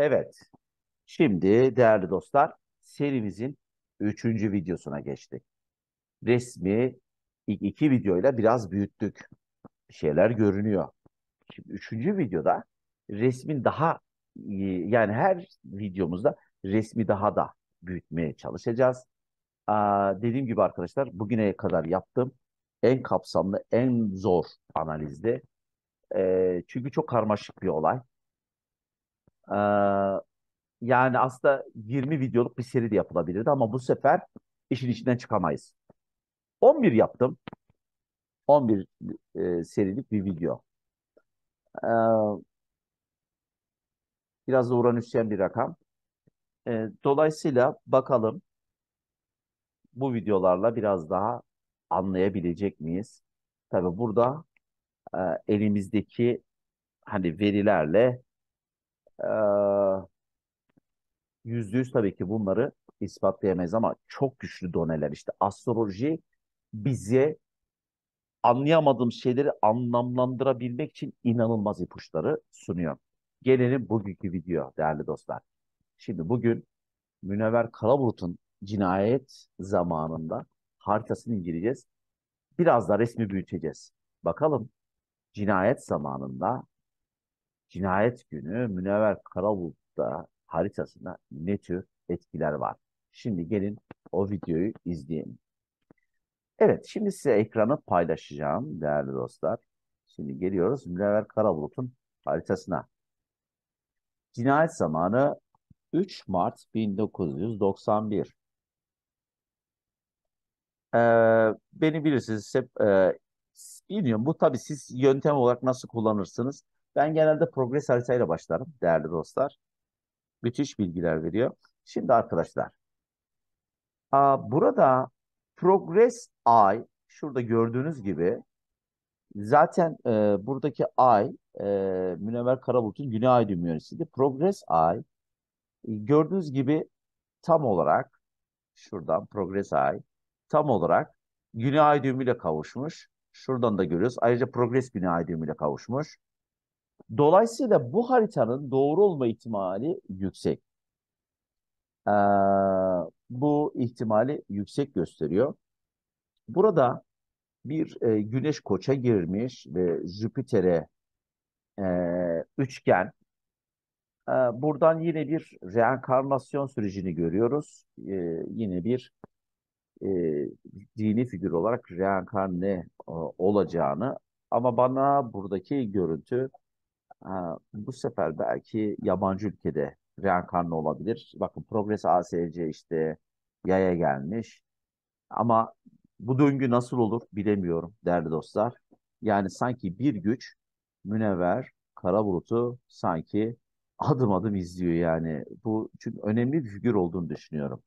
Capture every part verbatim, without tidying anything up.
Evet, şimdi değerli dostlar serimizin üçüncü videosuna geçtik. Resmi ilk iki videoyla biraz büyüttük. Bir şeyler görünüyor. Şimdi üçüncü videoda resmin daha iyi, yani her videomuzda resmi daha da büyütmeye çalışacağız. Aa, dediğim gibi arkadaşlar bugüne kadar yaptığım en kapsamlı, en zor analizdi. Ee, çünkü çok karmaşık bir olay. Ee, Yani aslında yirmi videoluk bir seri de yapılabilirdi ama bu sefer işin içinden çıkamayız. on bir yaptım. on bir e, serilik bir video. Ee, Biraz da Uranüsyen bir rakam. Ee, dolayısıyla bakalım bu videolarla biraz daha anlayabilecek miyiz? Tabii burada e, elimizdeki hani verilerle e, yüzde yüz tabii ki bunları ispatlayamayız ama çok güçlü doneler. İşte astroloji bize anlayamadığım şeyleri anlamlandırabilmek için inanılmaz ipuçları sunuyor. Gelelim bugünkü video değerli dostlar. Şimdi bugün Münevver Karabulut'un cinayet zamanında haritasını inceleyeceğiz. Biraz da resmi büyüteceğiz. Bakalım cinayet zamanında, cinayet günü Münevver Karabulut'ta haritasında ne tür etkiler var? Şimdi gelin o videoyu izleyelim. Evet, şimdi size ekranı paylaşacağım değerli dostlar. Şimdi geliyoruz Münevver Karabulut'un haritasına. Cinayet zamanı üç Mart bin dokuz yüz doksan bir. Ee, Beni bilirsiniz hep e, bilmiyorum. Bu tabii siz yöntem olarak nasıl kullanırsınız? Ben genelde progres haritayla başlarım değerli dostlar. Müthiş bilgiler veriyor. Şimdi arkadaşlar, aa, burada progres ay şurada gördüğünüz gibi zaten e, buradaki ay e, Münevver Karabulut'un Güney Ay düğümü yöneticiydi. Progress ay e, gördüğünüz gibi tam olarak şuradan Progress ay tam olarak Güney Ay düğümüyle kavuşmuş. Şuradan da görüyoruz. Ayrıca Progress Güney Ay düğümüyle kavuşmuş. Dolayısıyla bu haritanın doğru olma ihtimali yüksek. Ee, Bu ihtimali yüksek gösteriyor. Burada bir e, Güneş Koç'a girmiş ve Jüpiter'e e, üçgen. Ee, Buradan yine bir reenkarnasyon sürecini görüyoruz. Ee, yine bir e, dini figür olarak reenkarne e, olacağını ama bana buradaki görüntü e, bu sefer belki yabancı ülkede reenkarne olabilir. Bakın Progress A S C işte yaya gelmiş ama bu döngü nasıl olur bilemiyorum değerli dostlar. Yani sanki bir güç Münevver Karabulut'u sanki adım adım izliyor yani. Bu çünkü önemli bir figür olduğunu düşünüyorum.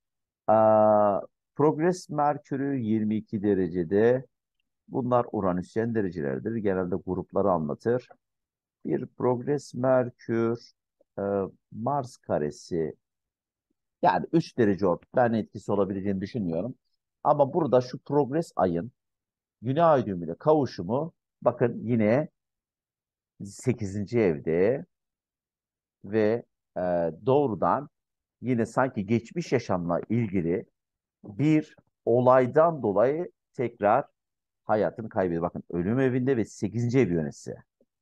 Aa, Progress Merkür'ü yirmi iki derecede. Bunlar Uranüsyen derecelerdir. Genelde grupları anlatır. Bir Progress Merkür, e, Mars karesi yani üç derece orta. Ben etkisi olabileceğini düşünmüyorum. Ama burada şu Progress ayın Güney Ay düğümüyle kavuşumu bakın yine sekizinci evde ve e, doğrudan yine sanki geçmiş yaşamla ilgili bir olaydan dolayı tekrar hayatını kaybediyor. Bakın ölüm evinde ve sekizinci ev yöneticisi.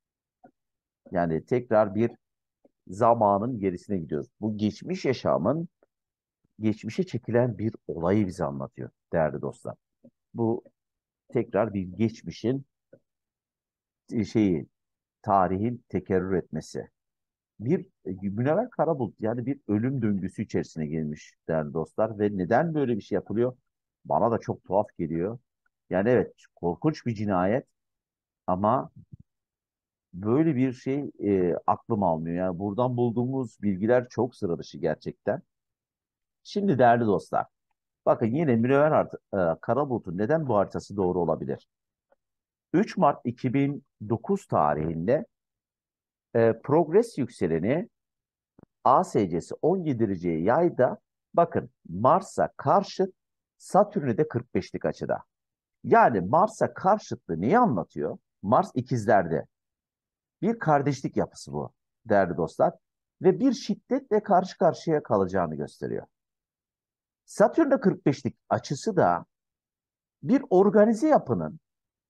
Yani tekrar bir zamanın gerisine gidiyoruz. Bu geçmiş yaşamın geçmişe çekilen bir olayı bize anlatıyor değerli dostlar. Bu tekrar bir geçmişin e, şeyi, tarihin tekerrür etmesi. Bir e, Münevver Karabulut yani bir ölüm döngüsü içerisine girmiş değerli dostlar ve neden böyle bir şey yapılıyor? Bana da çok tuhaf geliyor. Yani evet korkunç bir cinayet ama böyle bir şey e, aklım almıyor. Yani buradan bulduğumuz bilgiler çok sıra dışı gerçekten. Şimdi değerli dostlar, bakın yine Münevver Hart- e, Karabulut'un neden bu haritası doğru olabilir? üç Mart iki bin dokuz tarihinde e, Progress yükseleni A S C'si on yedi dereceye yayda bakın Mars'a karşıt Satürn'e de kırk beşlik açıda. Yani Mars'a karşıtlığı neyi anlatıyor? Mars ikizlerde. Bir kardeşlik yapısı bu değerli dostlar. ve bir şiddetle karşı karşıya kalacağını gösteriyor. Satürn'de kırk beşlik açısı da bir organize yapının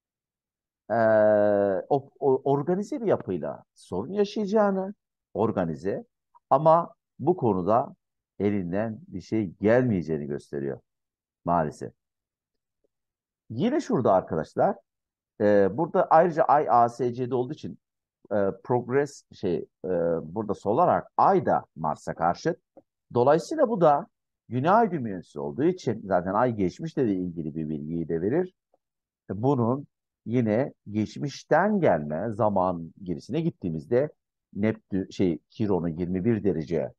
eee, o, o- organize bir yapıyla sorun yaşayacağını, organize, ama bu konuda elinden bir şey gelmeyeceğini gösteriyor maalesef. Yine şurada arkadaşlar, eee, burada ayrıca Ay A S C'de olduğu için e, progress şey e, burada sol olarak Ay da Mars'a karşıt. Dolayısıyla bu da Güney Ay düğmesi olduğu için zaten Ay geçmişle de ilgili bir bilgiyi de verir. Bunun yine geçmişten gelme zaman gerisine gittiğimizde Neptün şey Kiron'un yirmi bir derece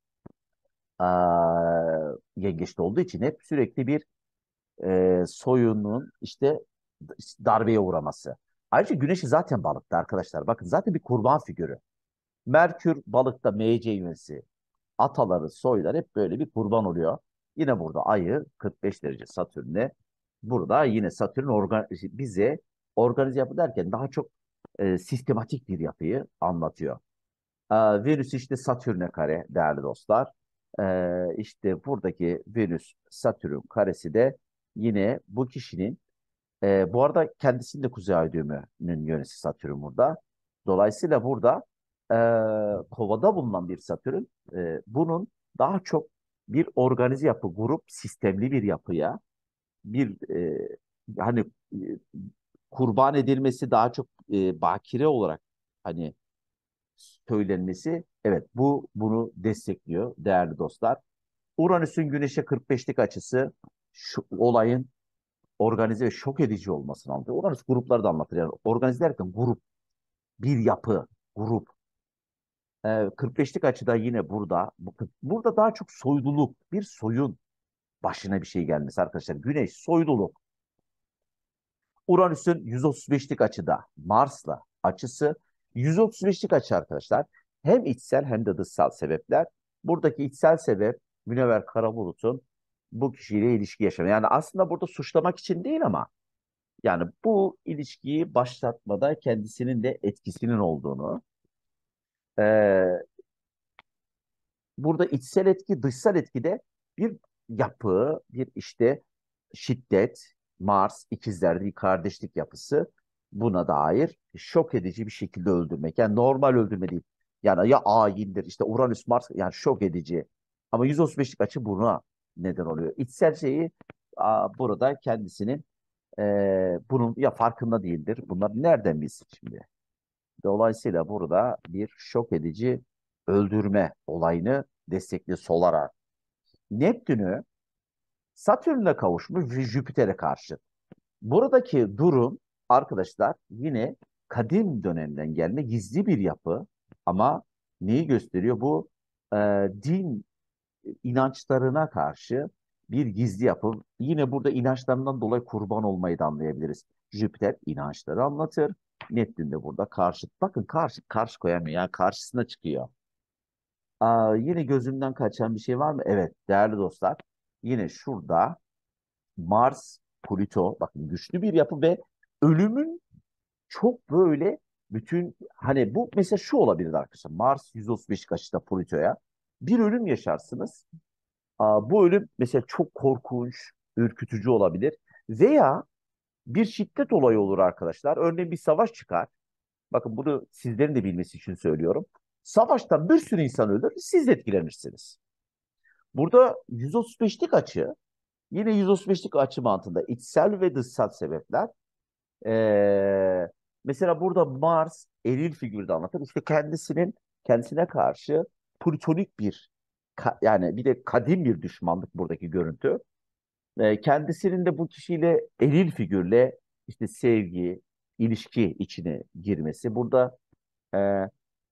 aa, yengeçte olduğu için hep sürekli bir e, soyunun işte darbeye uğraması. Ayrıca Güneş'i zaten balıkta arkadaşlar. Bakın zaten bir kurban figürü. Merkür balıkta M C yönesi. Ataları, soylar hep böyle bir kurban oluyor. Yine burada ayı kırk beş derece Satürn'le. Burada yine Satürn organ bize organize yapı derken daha çok e, sistematik bir yapıyı anlatıyor. E, Venüs işte Satürn'e kare değerli dostlar. E, işte buradaki Venüs Satürn karesi de yine bu kişinin e, bu arada kendisinin de Kuzey Ay düğümünün yönesi Satürn burada. Dolayısıyla burada e, Kovada bulunan bir Satürn e, bunun daha çok bir organize yapı, grup sistemli bir yapıya bir e, hani e, kurban edilmesi daha çok e, bakire olarak hani söylenmesi, evet, bu bunu destekliyor değerli dostlar. Uranüs'ün Güneş'e kırk beşlik açısı şu olayın organize ve şok edici olmasını anlatıyor. Uranüs grupları da anlatır. Yani organize derken grup, bir yapı, grup. Ee, kırk beşlik açıda yine burada. Bu- Burada daha çok soyluluk, bir soyun başına bir şey gelmesi arkadaşlar. Güneş, soyluluk. Uranüs'ün yüz otuz beşlik açıda Mars'la açısı yüz otuz beşlik açı arkadaşlar. Hem içsel hem de dışsal sebepler. Buradaki içsel sebep Münevver Karabulut'un bu kişiyle ilişki yaşamı. Yani aslında burada suçlamak için değil ama yani bu ilişkiyi başlatmada kendisinin de etkisinin olduğunu, e, burada içsel etki, dışsal etki de bir yapı, bir işte şiddet, Mars, ikizlerde bir kardeşlik yapısı buna dair şok edici bir şekilde öldürmek. Yani normal öldürme değil. Yani ya ayindir, işte Uranüs, Mars, yani şok edici. Ama yüz otuz beşlik açı buna neden oluyor. İçsel şeyi a, burada kendisinin e, bunun ya farkında değildir. Bunlar nereden bilsin şimdi? Dolayısıyla burada bir şok edici öldürme olayını destekli solarak. Neptün'ü Satürn'le kavuşmuş ve Jüpiter'e karşı. Buradaki durum arkadaşlar yine kadim dönemden gelme gizli bir yapı, ama neyi gösteriyor? Bu e, din inançlarına karşı bir gizli yapı. Yine burada inançlarından dolayı kurban olmayı da anlayabiliriz. Jüpiter inançları anlatır. Neptün de burada karşıt. Bakın karşı karşı koyamıyor. Yani karşısına çıkıyor. Aa, yine gözümden kaçan bir şey var mı? Evet değerli dostlar. Yine şurada Mars, Plüto. Bakın güçlü bir yapı ve ölümün çok böyle bütün hani bu mesela şu olabilir arkadaşlar. Mars yüz otuz beş açıda Plüto'ya. Bir ölüm yaşarsınız. Aa, bu ölüm mesela çok korkunç, ürkütücü olabilir. Veya bir şiddet olayı olur arkadaşlar. Örneğin bir savaş çıkar. Bakın bunu sizlerin de bilmesi için söylüyorum. Savaştan bir sürü insan ölür, siz de etkilenirsiniz. Burada yüz otuz beşlik açı, yine yüz otuz beşlik açı mantığında içsel ve dışsal sebepler. Ee, mesela burada Mars eril figürde anlatır. İşte kendisinin kendisine karşı plütonik bir ka- yani bir de kadim bir düşmanlık buradaki görüntü. E, kendisinin de bu kişiyle eril figürle işte sevgi, ilişki içine girmesi. Burada e,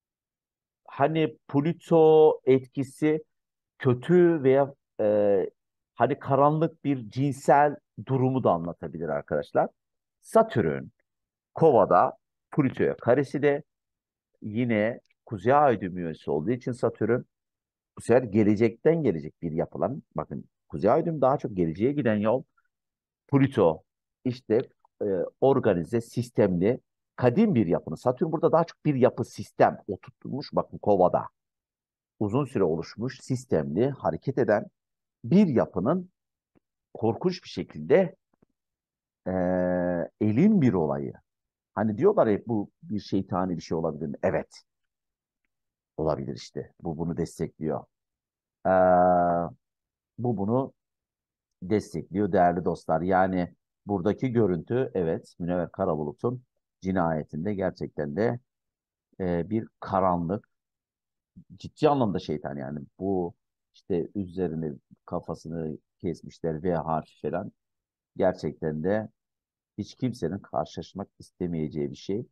hani Plüto etkisi kötü veya e, hani karanlık bir cinsel durumu da anlatabilir arkadaşlar. Satürn Kova'da Plüto'ya karesi de yine Kuzey Ay düğümü olduğu için Satürn bu sefer gelecekten gelecek bir yapılan, bakın Kuzey Ay düğümü daha çok geleceğe giden yol. Plüto işte e, organize, sistemli, kadim bir yapını. Satürn burada daha çok bir yapı sistem oturtmuş bakın Kova'da. uzun süre oluşmuş, sistemli, hareket eden bir yapının korkunç bir şekilde eee elin bir olayı. Hani diyorlar ya bu bir şeytani bir şey olabilir mi? Evet, olabilir işte. Bu bunu destekliyor. Eee, bu bunu destekliyor değerli dostlar. Yani buradaki görüntü evet Münevver Karabulut'un cinayetinde gerçekten de eee, bir karanlık, ciddi anlamda şeytan yani. Bu işte üzerine kafasını kesmişler V harfi falan. Gerçekten de hiç kimsenin karşılaşmak istemeyeceği bir şey.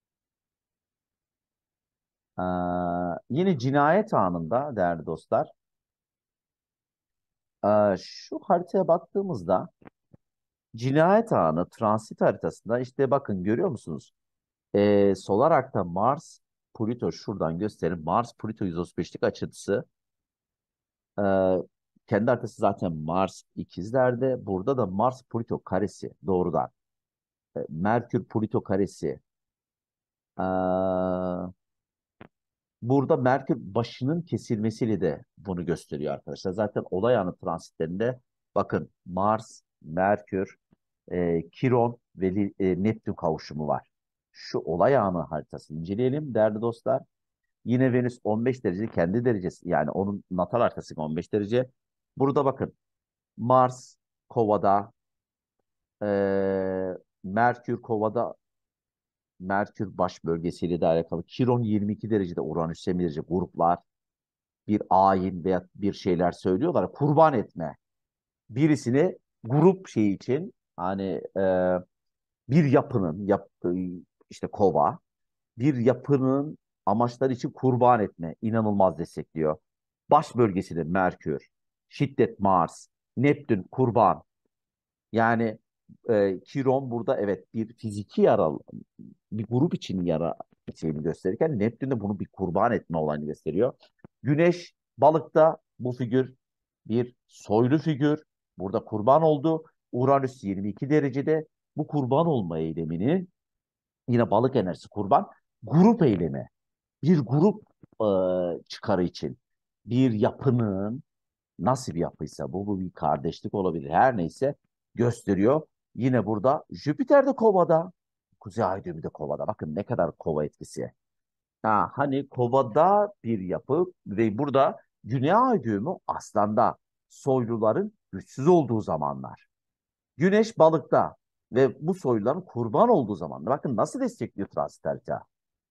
Ee, yine cinayet anında değerli dostlar, e, şu haritaya baktığımızda cinayet anı transit haritasında işte bakın görüyor musunuz? Ee, solar akta Mars, Plüto şuradan göstereyim. Mars, Plüto yüz otuz beşlik açısı. e, kendi haritası zaten Mars ikizlerde. Burada da Mars, Plüto karesi doğrudan. E, Merkür, Plüto karesi. Ee, Burada Merkür başının kesilmesiyle de bunu gösteriyor arkadaşlar. Zaten olay anı transitlerinde bakın Mars, Merkür, e, Kiron ve Li- e, Neptün kavuşumu var. Şu olay anı haritasını inceleyelim değerli dostlar. Yine Venüs on beş derece kendi derecesi yani onun natal haritası on beş derece. Burada bakın Mars Kova'da, e, Merkür Kova'da, Merkür baş bölgesiyle de alakalı. Kiron yirmi iki derecede, Uranüs yirmi derece gruplar. Bir ayin veya bir şeyler söylüyorlar. Kurban etme. Birisini grup şeyi için hani e, bir yapının yap, işte kova bir yapının amaçları için kurban etme inanılmaz destekliyor. Baş bölgesinde Merkür, şiddet Mars, Neptün kurban. Yani e, Kiron burada evet bir fiziki yara bir grup için yara şeyini gösterirken Neptün de bunu bir kurban etme olayını gösteriyor. Güneş balıkta bu figür bir soylu figür. Burada kurban oldu. Uranüs yirmi iki derecede bu kurban olma eyleminin yine balık enerjisi kurban grup eylemi. Bir grup e, çıkarı için bir yapının nasıl bir yapıysa bu, bu bir kardeşlik olabilir. Her neyse gösteriyor. Yine burada Jüpiter de Kova'da. Kuzey Ay düğümü de Kova'da. Bakın ne kadar Kova etkisi. Ha, hani Kova'da bir yapı ve burada Güney Ay düğümü Aslan'da. Soyluların güçsüz olduğu zamanlar. Güneş Balık'ta ve bu soyluların kurban olduğu zamanlar. Bakın nasıl destekliyor transit harita.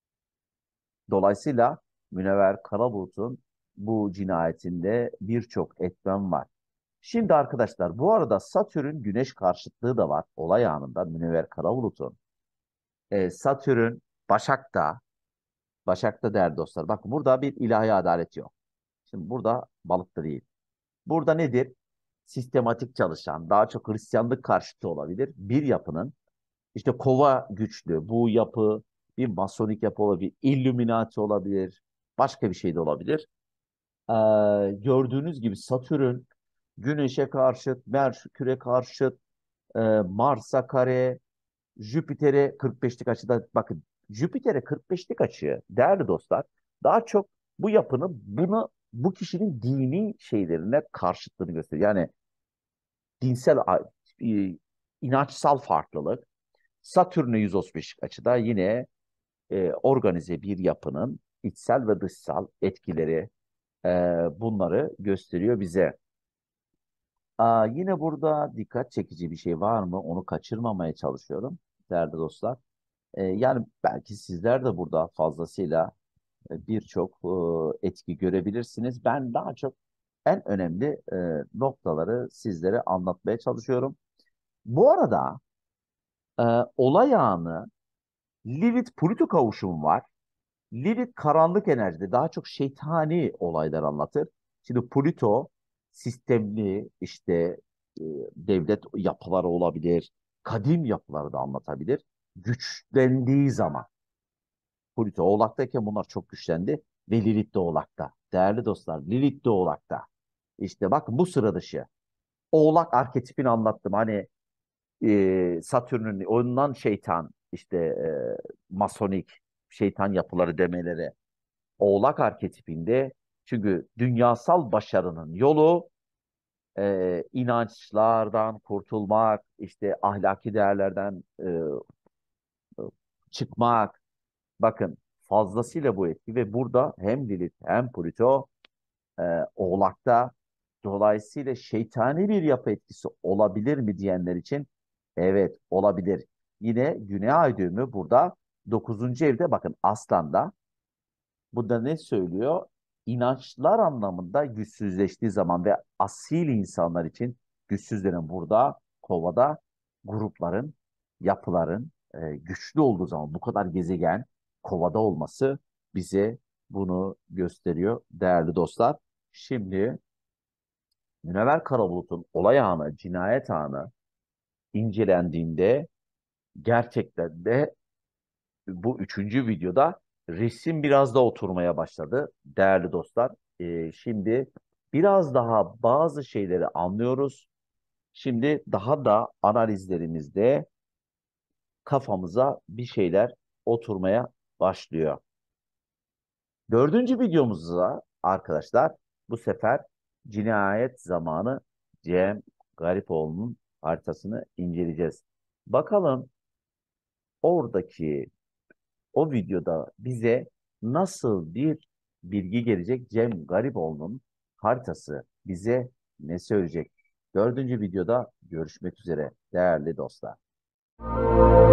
Dolayısıyla Münevver Karabulut'un bu cinayetinde birçok etmen var. Şimdi arkadaşlar bu arada Satürn Güneş karşıtlığı da var olay anında Münevver Karabulut'un. Ee, Satürn Başak'ta, Başak'ta değerli dostlar. Bakın burada bir ilahi adalet yok. Şimdi burada balıkta değil. Burada nedir? Sistematik çalışan, daha çok Hristiyanlık karşıtı olabilir. Bir yapının işte kova güçlü. Bu yapı bir masonik yapı olabilir, Illuminati olabilir, başka bir şey de olabilir. Ee, gördüğünüz gibi Satürn Güneş'e karşıt, Merkür'e karşıt, e, Mars'a kare, Jüpiter'e kırk beşlik açıda bakın Jüpiter'e kırk beşlik açı değerli dostlar daha çok bu yapının bunu bu kişinin dini şeylerine karşıtlığını gösteriyor. Yani dinsel e, inançsal farklılık Satürn'e yüz otuz beşlik açıda yine e, organize bir yapının içsel ve dışsal etkileri e, bunları gösteriyor bize. Aa, yine burada dikkat çekici bir şey var mı? Onu kaçırmamaya çalışıyorum değerli dostlar. E, yani belki sizler de burada fazlasıyla e, birçok e, etki görebilirsiniz. Ben daha çok en önemli e, noktaları sizlere anlatmaya çalışıyorum. Bu arada e, olay anı Lilith-Plüto kavuşumu var. Lilith karanlık enerjide daha çok şeytani olaylar anlatır. Şimdi Plüto sistemli işte e, devlet yapıları olabilir, kadim yapıları da anlatabilir. Güçlendiği zaman Plüto Oğlak'tayken bunlar çok güçlendi ve Lilith de Oğlak'ta. Değerli dostlar Lilith de Oğlak'ta. İşte bakın bu sıra dışı. Oğlak arketipini anlattım. Hani e, Satürn'ün ondan şeytan işte e, masonik şeytan yapıları demeleri. Oğlak arketipinde Çünkü dünyasal başarının yolu e, inançlardan kurtulmak, işte ahlaki değerlerden e, çıkmak. Bakın fazlasıyla bu etki ve burada hem Lilith hem Plüto e, Oğlak'ta, dolayısıyla şeytani bir yapı etkisi olabilir mi diyenler için evet olabilir. Yine Güney Ay düğümü burada dokuzuncu evde, bakın Aslan'da. Bu da ne söylüyor? İnançlar anlamında güçsüzleştiği zaman ve asil insanlar için güçsüzlerin burada Kova'da grupların, yapıların e, güçlü olduğu zaman bu kadar gezegen Kova'da olması bize bunu gösteriyor değerli dostlar. Şimdi Münevver Karabulut'un olay anı, cinayet anı incelendiğinde gerçekten de bu üçüncü videoda resim biraz da oturmaya başladı değerli dostlar. Ee, şimdi biraz daha bazı şeyleri anlıyoruz. Şimdi daha da analizlerimizde kafamıza bir şeyler oturmaya başlıyor. Dördüncü videomuzda arkadaşlar bu sefer cinayet zamanı Cem Garipoğlu'nun haritasını inceleyeceğiz. Bakalım oradaki o videoda bize nasıl bir bilgi gelecek? Cem Garipoğlu'nun haritası bize ne söyleyecek? Dördüncü videoda görüşmek üzere değerli dostlar.